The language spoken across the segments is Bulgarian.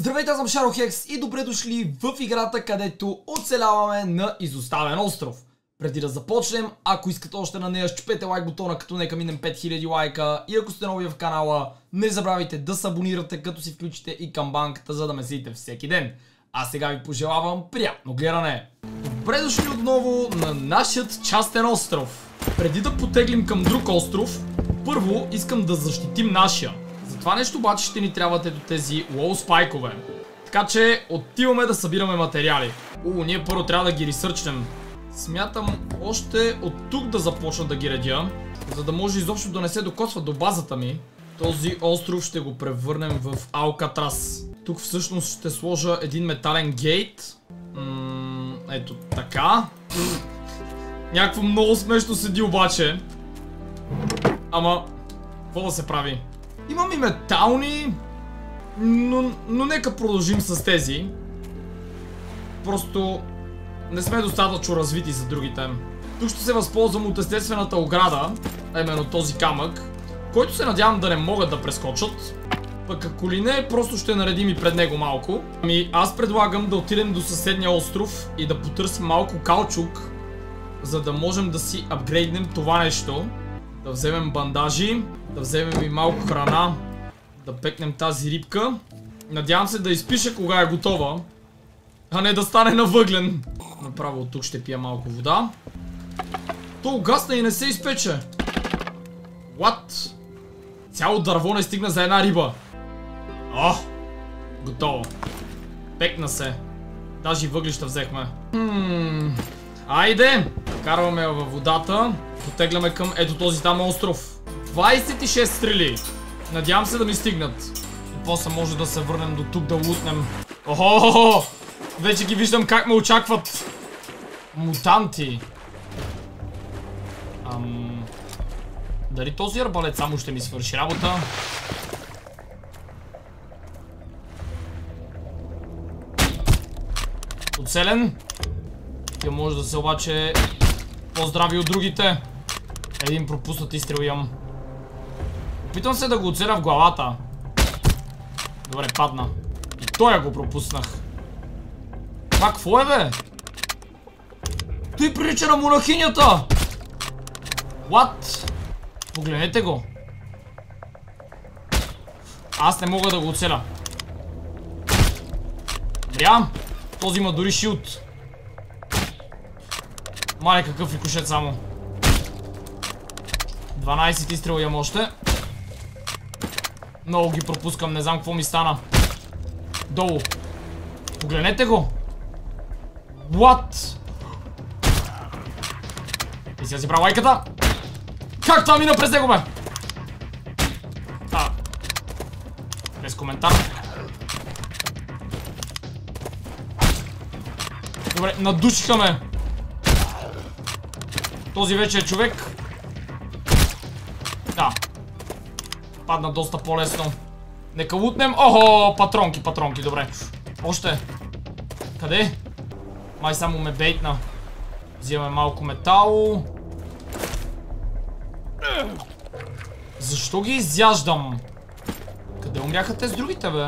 Здравейте, аз съм Шарохекс и добре дошли в играта, където оцеляваме на изоставен остров. Преди да започнем, ако искате още на нея, щупете лайк бутона, като нека минем 5000 лайка. И ако сте нови в канала, не забравяйте да се абонирате, като си включите и камбанката, за да ме следите всеки ден. А сега ви пожелавам приятно гледане. Добре дошли отново на нашия частен остров. Преди да потеглим към друг остров, първо искам да защитим нашия. За това нещо обаче ще ни трябват ето тези лоу спайкове. Така че отиваме да събираме материали. Ние първо трябва да ги ресърчнем. Смятам още от тук да започна да ги редя, за да може изобщо да не се докосва до базата ми. Този остров ще го превърнем в Алкатрас. Тук всъщност ще сложа един метален гейт. Ето така. Някакво много смешно седи обаче. Ама, какво да се прави? Имам и метални, но нека продължим с тези. Просто не сме достатъчно развити за другите. Тук ще се възползвам от естествената ограда, а именно този камък, който се надявам да не могат да прескочат. Пък ако ли не, просто ще наредим и пред него малко. Ами аз предлагам да отидем до съседния остров и да потърсим малко каучук, за да можем да си апгрейднем това нещо. Да вземем бандажи, да вземем и малко храна, да пекнем тази рибка. Надявам се да изпише кога е готова, а не да стане на въглен. Направо от тук ще пия малко вода. То угасна и не се изпече. What? Цяло дърво не стигна за една риба. Готово. Пекна се. Даже и въглища взехме. Айде! Карваме във водата. Потегляме към ето този там остров. 26 стрели. Надявам се да ми стигнат. И после може да се върнем до тук да лутнем. Охо! Вече ги виждам как ме очакват. Мутанти. Дали този арбалет само ще ми свърши работа? Оцелен. Тя може да се обаче по-здрави от другите. Един пропуснат изстрел имам. Опитвам се да го оцеля в главата. Добре, падна. И той го пропуснах. Това какво е, бе? Той прилича на монахинята! What? Погледнете го. Аз не мога да го оцеля. Бря. Този има дори шилд. Мале какъв рикошет само. 12 изстрел имам още. Много ги пропускам, не знам какво ми стана. Долу. Погледнете го. What? И сега си правя лайката. Как това мина през него, бе? Без коментар. Добре, надушиха ме. Този вече е човек. Да. Падна доста по-лесно. Нека лутнем. Охо, патронки, добре. Още. Къде? Май само ме бейтна. Взимаме малко метал. Защо ги изяждам? Къде умряха те с другите, бе?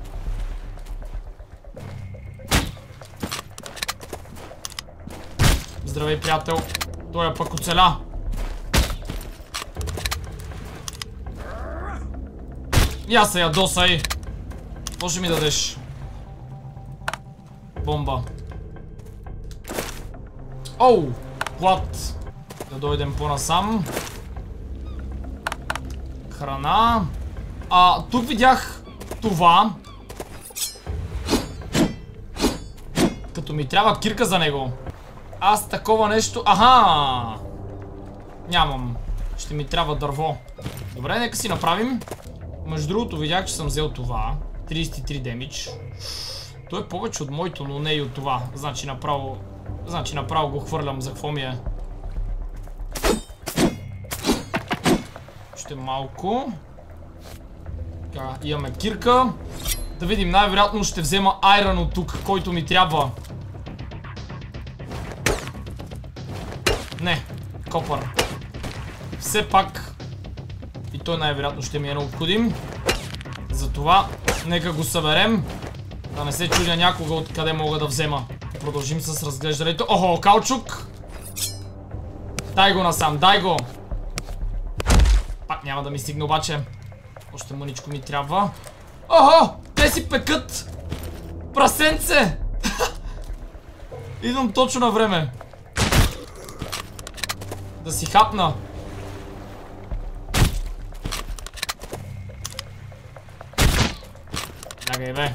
Здравей, приятел. Той е пък оцеля. Я се ядосай. Какво ще ми дадеш? Бомба. Плат. Да дойдем по-насам. Храна. Тук видях това. Като ми трябва кирка за него. Аз такова нещо... Нямам. Ще ми трябва дърво. Добре, нека си направим. Между другото видях, че съм взел това. 33 демидж. То е повече от моето, но не и от това. Значи направо го хвърлям. За какво ми е? Ще малко. Така, имаме кирка. Да видим, най-вероятно ще взема айрън от тук, който ми трябва. Не, копър. Все пак и той най-вероятно ще ми е необходим. Затова нека го съберем. Да не се чудя някога откъде мога да взема. Продължим с разглеждането. Охо, каучук! Дай го насам, дай го! Пак няма да ми стигне обаче. Още мъничко ми трябва. Охо! Те си пекат! Прасенце! Идвам точно на време. Да си хапна. Чакай, бе.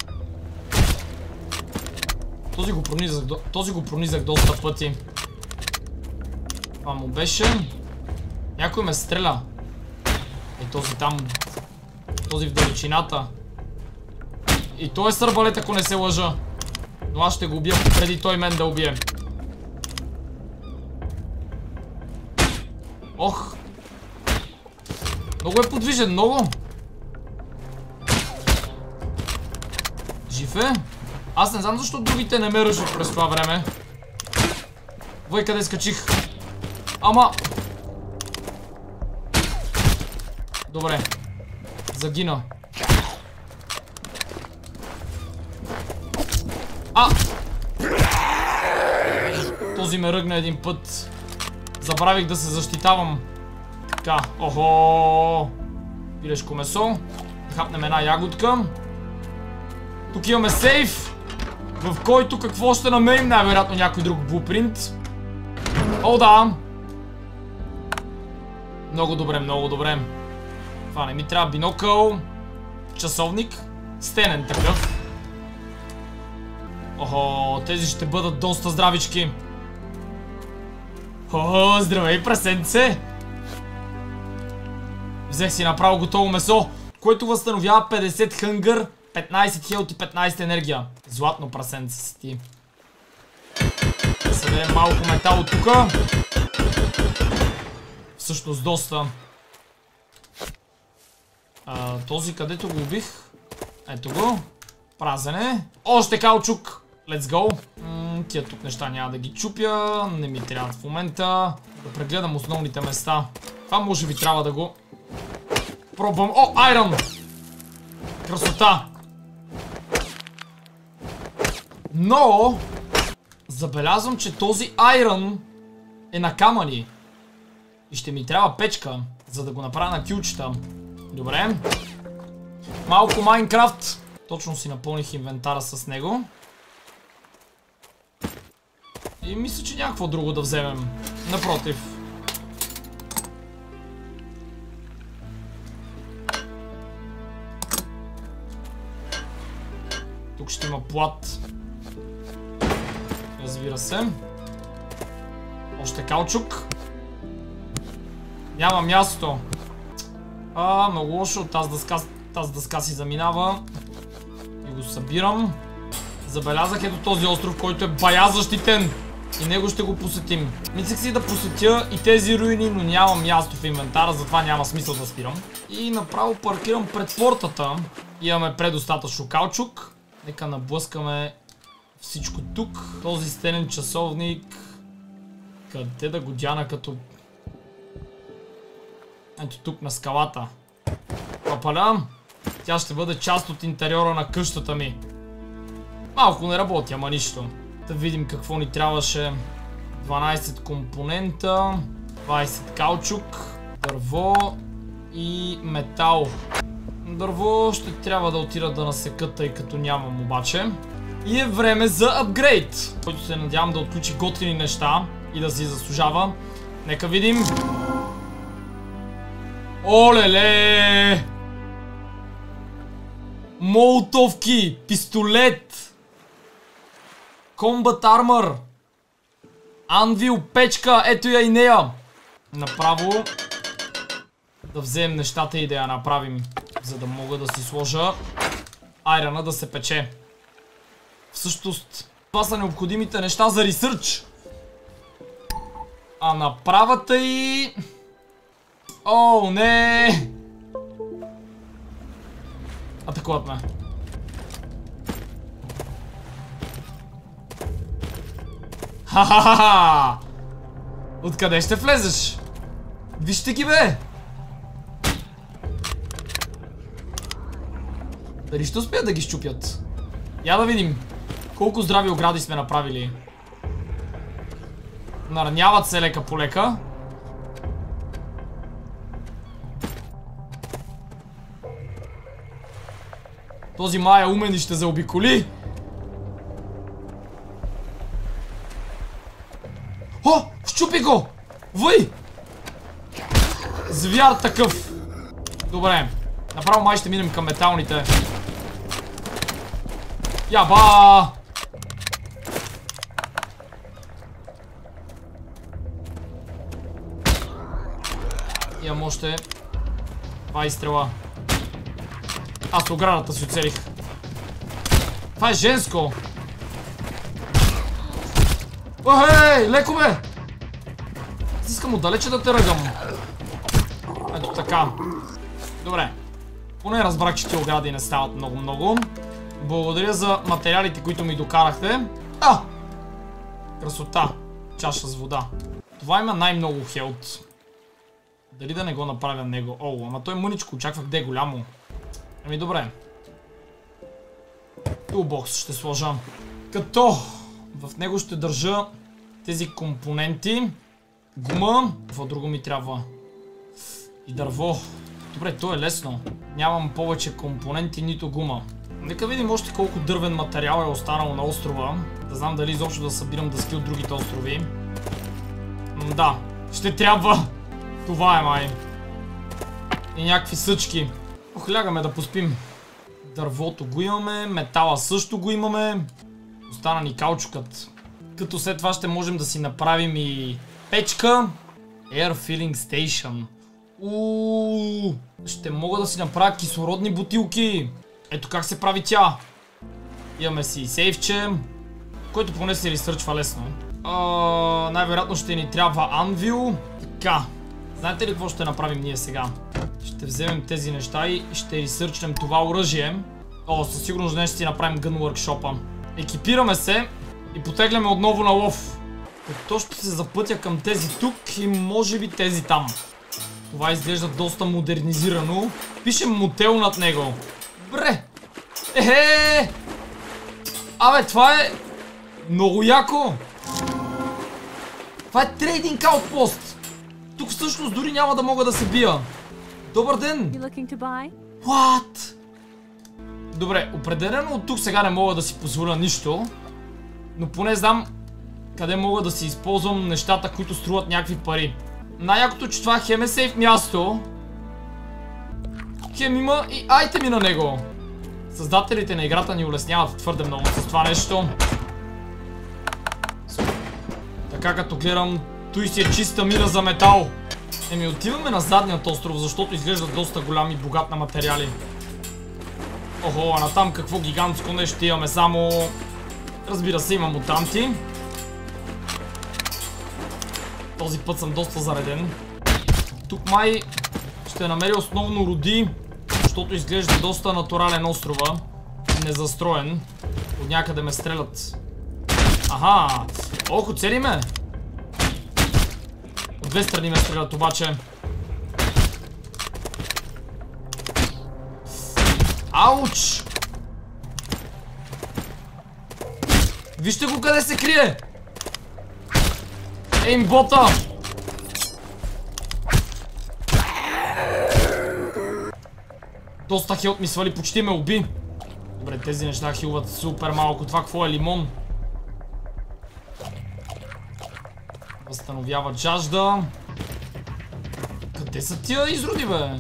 Този го пронизах доста пъти. Това му беше. Някой ме стреля. И този там. Този в далечината. И той е с арбалет, ако не се лъжа. Но аз ще го убия преди той мен да убие. Ох. Много е подвижен, много. Жив е? Аз не знам защо другите не ме ръжат през това време. Вой, къде скачих? Ама... Добре. Загина. Този ме ръгна един път. Забравих да се защитавам. Така, охо. Пилешко месо. Хапнем една ягодка. Тук имаме сейф, в който какво ще намерим? Най-вероятно някой друг блупринт. О, да. Много добре, много добре. Това не ми трябва бинокъл. Часовник. Стенен такъв. Охо, тези ще бъдат доста здравички. О, здравей, прасенце! Взех си направо готово месо, което възстановява 50 хънгър, 15 хелт и 15 енергия. Златно прасенце си ти. Съдем малко метал от тука. Всъщност доста. Този където го убих. Ето го. Празен е. Още каучук. Let's go. Тия тук неща няма да ги чупя. Не ми трябва в момента. Да прегледам основните места. Това може би трябва да го пробвам. О, айрон! Красота! Но забелязвам, че този айрон е на камъни. И ще ми трябва печка, за да го направя на кюлчета. Добре. Малко Майнкрафт. Точно си напълних инвентара с него. И мисля, че някакво друго да вземем. Напротив. Тук ще има плат. Разбира се. Още каучук. Няма място. Много лошо. Тази дъска си заминава. И го събирам. Забелязах ето този остров, който е бая защитен. И него ще го посетим. Мислех си да посетя и тези руини, но нямам място в инвентара, затова няма смисъл да спирам. И направо паркирам пред портата. Имаме предостатъчно каучук. Нека наблъскаме всичко тук. Този стенен часовник. Къде да го дяна като... Ето тук на скалата. Папаля. Тя ще бъде част от интериора на къщата ми. Малко не работи, ама нищо. Да видим какво ни трябваше. 12 компонента, 20 каучук, дърво и метал. Дърво ще трябва да отида да насека, тъй като нямам обаче. И е време за апгрейд, който се надявам да отключи готини неща и да си заслужава. Нека видим. Олеле! Молотовки, пистолет, Combat Armor, Anvil, печка, ето я и нея. Направо да вземем нещата и да я направим, за да мога да си сложа айрона да се пече. Всъщност, това са необходимите неща за ресърч. А направата и... О, не! Атакуват ме. Ха-ха-ха! Откъде ще влезеш? Вижте ги, бе! Дали ще успеят да ги щупят? Я да видим колко здрави огради сме направили. Нараняват се лека по лека. Този май е умен и ще заобиколи. О! Щупи го! Въй! Звяр такъв. Добре. Направо май ще минем към металните. Яба! Имам още 2 изстрела. Аз оградата си оцелих. Това е женско. Охей, леко бе! Аз искам отдалече да те ръгам. Ето така. Добре. Поне разбрах, че тия огради не стават много-много. Благодаря за материалите, които ми докарахте. Красота. Чаша с вода. Това има най-много хелт. Дали да не го направя него? О, ама той мъничко, очаквах да е голямо. Ами добре. Тулбокс ще сложа. Като в него ще държа тези компоненти. Гума. Какво друго ми трябва? И дърво. Добре, то е лесно. Нямам повече компоненти, нито гума. Нека видим още колко дървен материал е останал на острова. Да знам дали изобщо да събирам дъски от другите острови. Да, ще трябва. Това е май. И някакви съчки. Лягаме да поспим. Дървото го имаме, метала също го имаме. Остана ни каучукът. Като след това ще можем да си направим и печка. Air Filling Station. Ще мога да си направя кислородни бутилки. Ето как се прави тя. Имаме си сейфче, който поне се ресърчва лесно. Най-вероятно ще ни трябва анвил. Така. Знаете ли какво ще направим ние сега? Ще вземем тези неща и ще ресърчнем това оръжие. Със сигурност днес ще си направим гън workshop-а. Екипираме се и потегляме отново на лов. Като ще се запътя към тези тук и може би тези там. Това изглежда доста модернизирано. Пишем мотел над него. Бре! Ехе! Абе, това е много яко! Това е трейдинг аутпост! Тук всъщност дори няма да мога да се бия. Добър ден! What? Добре, определено от тук сега не мога да си позволя нищо. Но поне знам къде мога да си използвам нещата, които струват някакви пари. Най-якото, че това хем е сейф място. Хем има и айтеми на него. Създателите на играта ни улесняват твърде много с това нещо. Така като гледам, той си е чиста мина за метал. Еми отиваме на задният остров, защото изглежда доста голям и богат на материали. Охо, а натам какво гигантско нещо имаме само... Разбира се, има мутанти. Този път съм доста зареден. Тук май ще намеря основно роди, защото изглежда доста натурален острова. Незастроен. От някъде ме стрелят. Аха! Ох, оцели ме! От две страни ме стрелят обаче. Ауч! Вижте го къде се крие! Еймбота! Доста хелт ми свали, почти ме уби. Добре, тези неща хилват супер малко. Това какво е? Лимон? Възстановява жажда. Къде са тия изроди, бе?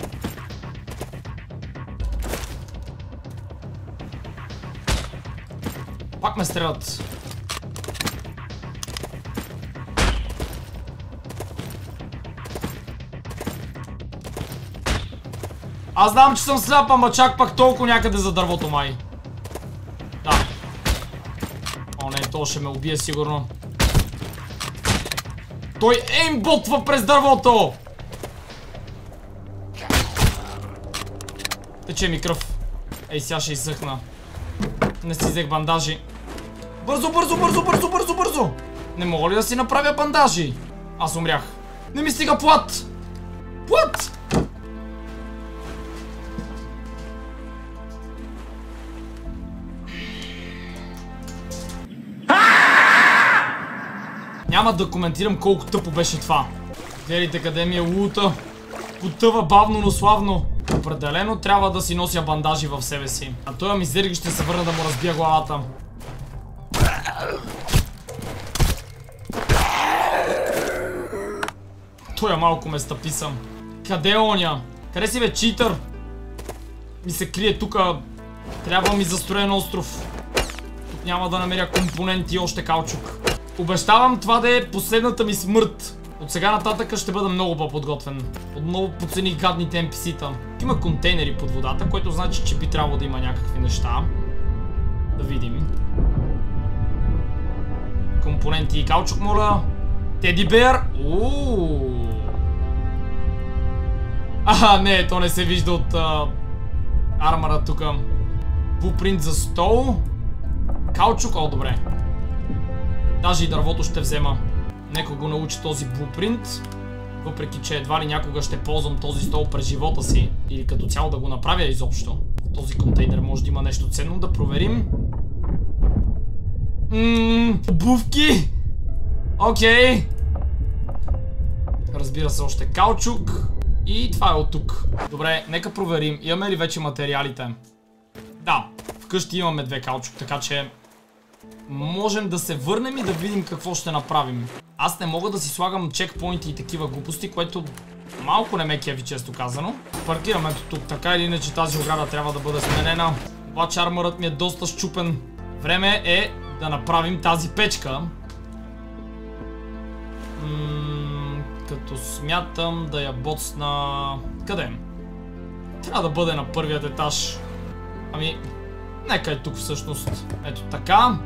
Пак ме стрелят. Аз знам, че съм сляп, ама чак пак толкова някъде за дървото май. Да. О, не, то ще ме убие сигурно. Той еймботва през дървото! Тече ми кръв. Ей, сега ще изсъхна. Не си взех бандажи. Бързо, бързо, бързо, бързо, бързо, бързо! Не мога ли да си направя бандажи? Аз умрях. Не ми стига плат! Плат! Няма да коментирам колко тъпо беше това. Гледайте къде ми е лута. Потъва бавно, но славно. Определено трябва да си нося бандажи в себе си. А той мизерик ще се върна да му разбия главата. Той малко ме стъписам. Къде е оня? Къде си бе, читър? Ми се крие тука. Трябва ми застроен остров. Тук няма да намеря компоненти и още каучук. Обещавам това да е последната ми смърт. От сега нататък ще бъда много по-подготвен. Отново подцених гадните NPC-та. Има контейнери под водата, което значи, че би трябвало да има някакви неща. Да видим. Компоненти и каучук, моля. Теди Беар. Не, то не се вижда от армара тука. Блупринт за стол. Каучук, добре. Даже и дървото ще взема. Нека го научи този блупринт. Въпреки, че едва ли някога ще ползвам този стол през живота си. Или като цяло да го направя изобщо. В този контейнер може да има нещо ценно. Да проверим. Обувки! Окей. Разбира се, още каучук. И това е от тук. Добре, нека проверим. Имаме ли вече материалите? Да, вкъщи имаме 2 каучук, така че можем да се върнем и да видим какво ще направим. Аз не мога да си слагам чекпоинти и такива глупости, което малко не ме кеви, често казано. Паркираме тук, така или иначе тази ограда трябва да бъде сменена. Обаче армърът ми е доста счупен. Време е да направим тази печка. Като смятам да я боцна... Къде? Трябва да бъде на първият етаж. Ами, нека е тук всъщност. Ето така.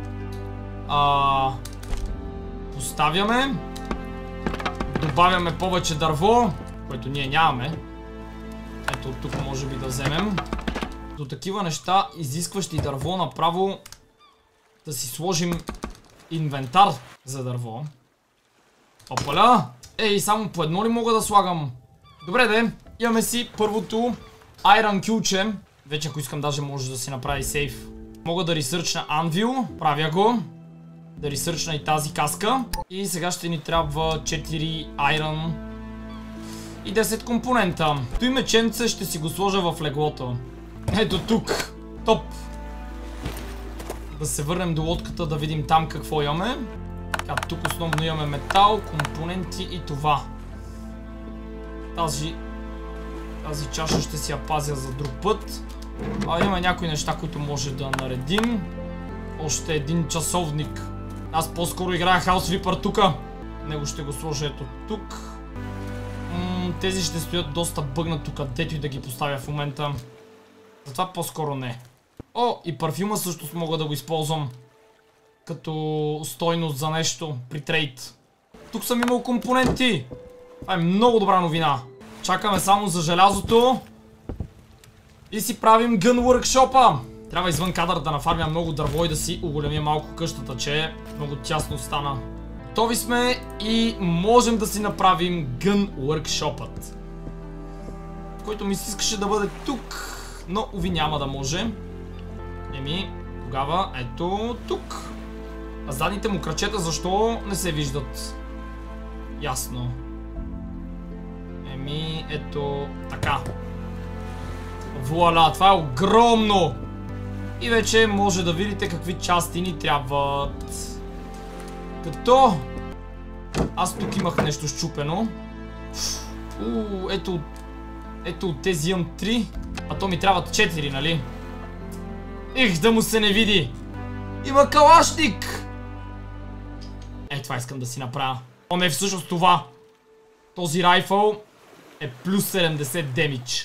Поставяме. Добавяме повече дърво, което ние нямаме. Ето от тук може би да вземем. До такива неща, изискващи дърво, направо да си сложим инвентар за дърво. Опаля! Ей, само по едно ли мога да слагам? Добре де, имаме си първото Iron ключе. Вече ако искам даже може да си направи сейф. Мога да ресърчна Anvil, правя го. Да ресърчна и тази каска. И сега ще ни трябва 4 Iron и 10 компонента. Той меченце ще си го сложа в леглото. Ето тук. Топ. Да се върнем до лодката да видим там какво имаме. Тук основно имаме метал, компоненти и това. Тази чаша ще си я пазя за друг път. Има някои неща, които може да наредим. Още един часовник. Аз по-скоро играя House Reaper тука. Него ще го сложа ето тук. Тези ще стоят доста бъгнато, където и да ги поставя в момента. Затова по-скоро не. И парфюма също мога да го използвам като стойност за нещо при трейд. Тук съм имал компоненти. Това е много добра новина. Чакаме само за желязото. И си правим Gun Workshop-а. Трябва извън кадър да нафармя много дърво и да си оголемя малко къщата, че много тясно стана. Готови сме и можем да си направим Gun Workshop-ът. Който ми се искаше да бъде тук, но уви няма да може. Тогава ето тук. А задните му крачета защо не се виждат? Ясно. Ето така. Вуаля, това е огромно! И вече може да видите какви части ни трябват. Като... Аз тук имах нещо счупено. Ето от тези имам 3. А то ми трябват 4, нали? Да му се не види! Има калашник! Това искам да си направя. Не всъщност това. Този райфъл е плюс 70 демидж.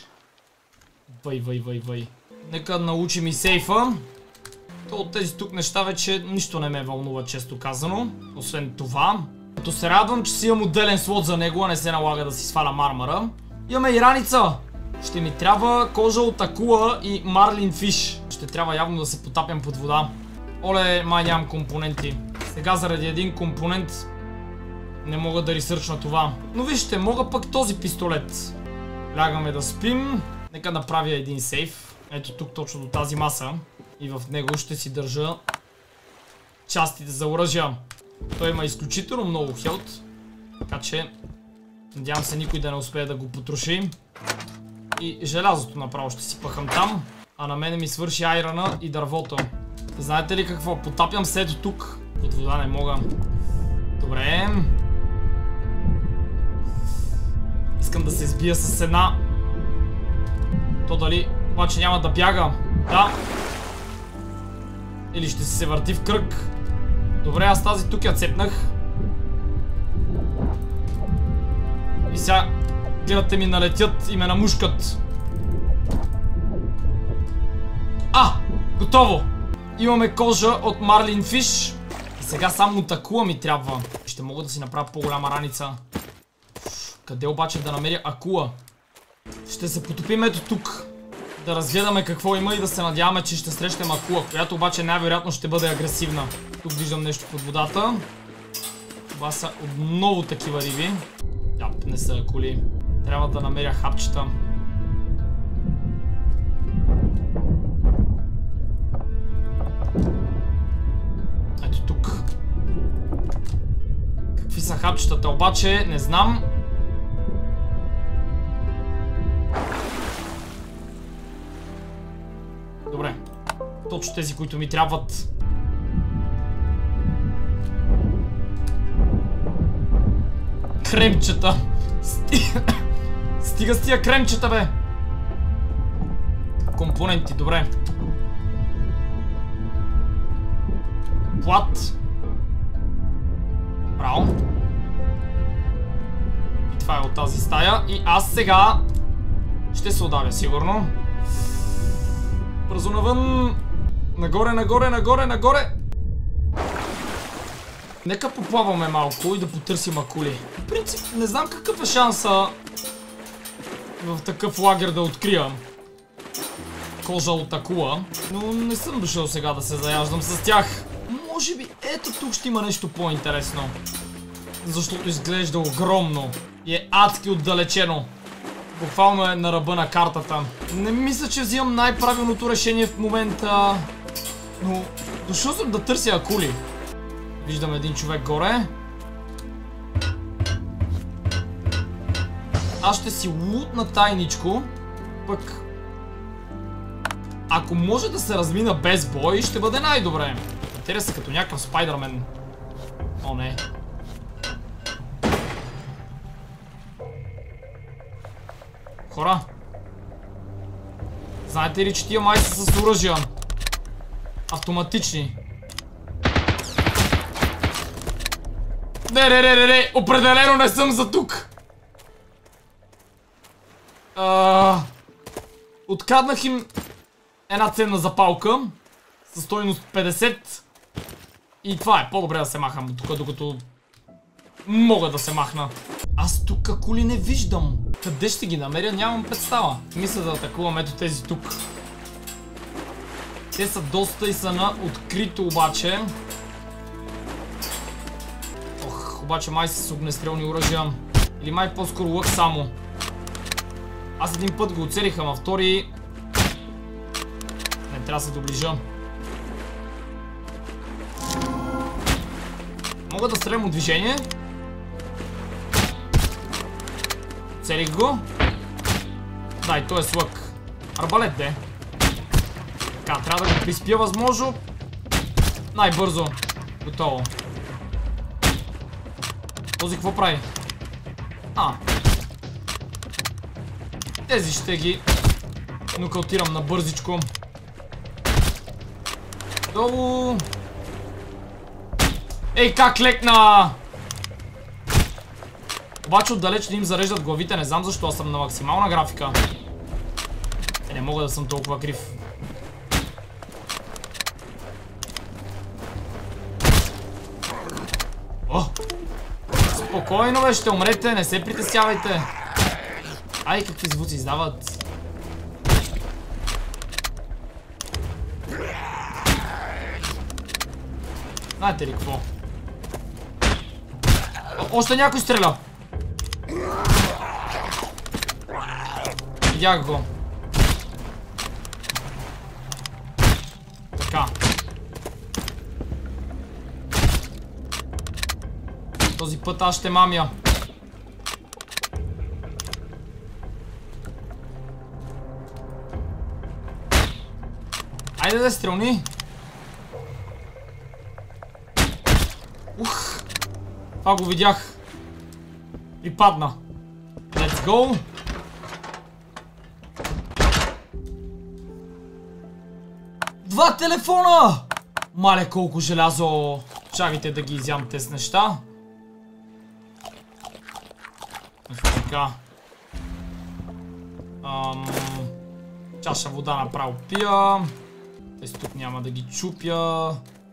Въй. Нека научим и сейфа. То от тези тук неща вече нищо не ме вълнува, често казано. Освен това. Като се радвам, че си имам отделен слот за него, а не се налага да си сваля мармара. Имаме и раница. Ще ми трябва кожа от акула и марлин фиш. Ще трябва явно да се потапям под вода. Оле, май нямам компоненти. Сега заради един компонент не мога да ресърчна това. Но вижте, мога пък този пистолет. Лягаме да спим. Нека направя един сейф. Ето тук точно до тази маса. И в него ще си държа частите за оръжия. Той има изключително много хелт. Така че надявам се никой да не успее да го потроши. И желязото направо ще си пъхам там. А на мене ми свърши айрана и дървото. Знаете ли какво? Потапям се ето тук. Под вода не мога. Добре. Искам да се сбия с една. То дали обаче няма да бяга? Да. Или ще се върти в кръг? Добре, аз тази тук я цепнах. И сега гледате ми налетят и ме намушкат. Готово! Имаме кожа от Марлин Фиш. И сега само от акула ми трябва. Ще мога да си направя по-голяма раница. Къде обаче да намеря акула? Ще се потопим ето тук. Да разгледаме какво има и да се надяваме, че ще срещнем акула, която обаче най-вероятно ще бъде агресивна. Тук виждам нещо под водата. Това са отново такива риби. Не са акули. Трябва да намеря хапчета. Ето тук. Какви са хапчетата обаче? Не знам. Добре. Точно тези, които ми трябват. Кремчета. Стига с тия кремчета, бе. Компоненти, добре. Плат. Браво. И това е от тази стая. И аз сега ще се удавя, сигурно. Бързо навън. Нагоре, нагоре, нагоре, нагоре. Нека поплаваме малко и да потърсим акули. В принцип, не знам какъв е шанса в такъв лагер да открия кожа от акула, но не съм дошъл сега да се заяждам с тях. Може би ето тук ще има нещо по-интересно. Защото изглежда огромно и е адски отдалечено. Буквално е на ръба на картата. Не мисля, че взимам най-правилното решение в момента, но дошъл съм да търся акули. Виждам един човек горе. Аз ще си лутна тайничко. Пък ако може да се размина без бой, ще бъде най-добре. Интереса като някакъв Спайдърмен. О, не. Хора, знаете ли, че тия май са с оръжия? Автоматични. Не, определено не съм за тук. Откраднах им една ценна запалка със стойност 50. И това е, по-добре да се махам тук, докато мога да се махна. Аз тук акули не виждам. Къде ще ги намеря, нямам представа. Мисля да атакувам ето тези тук. Те са доста и са на открито обаче. Обаче май са с огнестрелни оръжия. Или май по-скоро лък само. Аз един път го оцелиха, а втори не трябва да се доближа. Мога да стрелям от движение. Целих го. Да, и той е с лък. Арбалет, де. Така, трябва да го приспия възможно най-бързо. Готово. Този какво прави? Тези ще ги нокаутирам на бързичко. Долу. Ей, как лекна! Обаче отдалеч не им зареждат главите, не знам защо, аз съм на максимална графика. Не мога да съм толкова крив. Спокойно, бе, ще умрете, не се притеснявайте. Ай, какви звуци издават. Знаете ли какво? Още някой стреля. Видях го. Така. Този път аз ще мамя. Айде да стрелни. Ух. Това го видях. И падна. Let's go. Два телефона! Мале колко желязо. Чакайте да ги изям тези неща. Така. Чаша вода направо пия. Тези тук няма да ги чупя.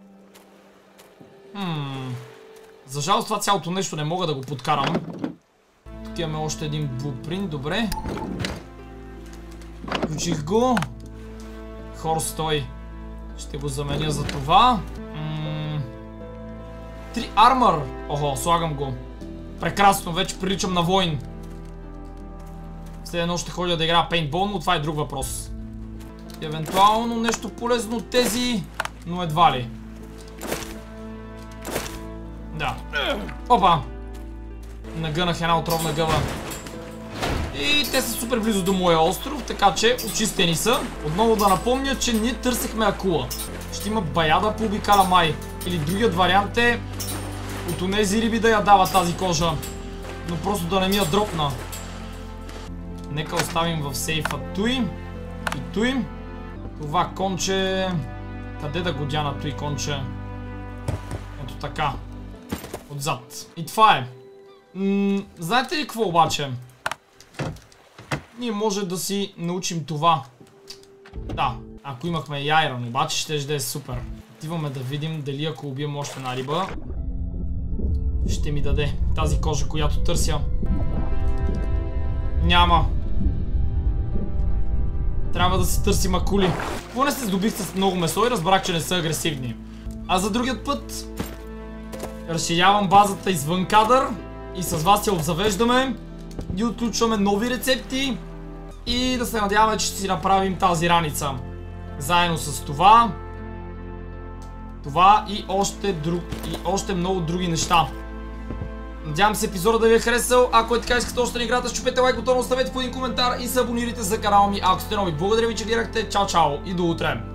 За жалост това цялото нещо не мога да го подкарам. Тук имаме още един блупринт, добре. Включих го. Хор стой. Ще го заменя за това. 3 армър. Охо, слагам го. Прекрасно, вече приличам на воин. След едно ще ходя да играя пейнтбол, но това е друг въпрос. Евентуално нещо полезно от тези, но едва ли. Да. Опа! Нагънах една отровна гъба. И те са супер близо до моя остров, така че очистени са. Отново да напомня, че ние търсихме акула. Ще има баяда по обикаля май. Или другият вариант е от онези риби да я дава тази кожа. Но просто да не ми я дропна. Нека оставим в сейфа туй. И туй. Това конче... Къде да го дяна той конче? Ето така. Отзад. И това е. Знаете ли какво обаче? Ние може да си научим това. Да, ако имахме и айрон, обаче ще е супер. Отиваме да видим дали ако убием още една риба, ще ми даде тази кожа, която търся. Няма. Трябва да се търсим акули. Поне се здобих с много месо и разбрах, че не са агресивни. А за другият път разширявам базата извън кадър и с вас я обзавеждаме и отключваме нови рецепти и да се надяваме, че ще си направим тази раница. Заедно с това и още много други неща. Надявам се епизода да ви е харесал. Ако е така, искате още на играта, щупете лайк бутона, оставете по един коментар и се абонирайте за канала ми, ако сте нови. Благодаря ви, че гледахте. Чао, чао и до утре!